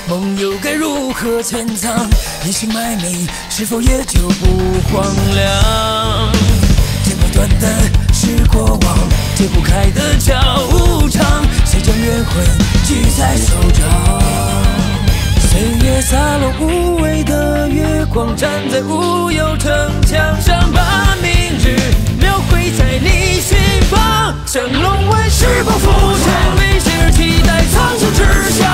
梦又该如何潜藏？隐姓埋名，是否也就不荒凉？剪不断的是过往，解不开的叫无常。谁将冤魂记在手掌？岁月洒落无谓的月光，站在无忧城墙上，把明日描绘在你心房。降龙万世不负，成历史期待苍穹之下。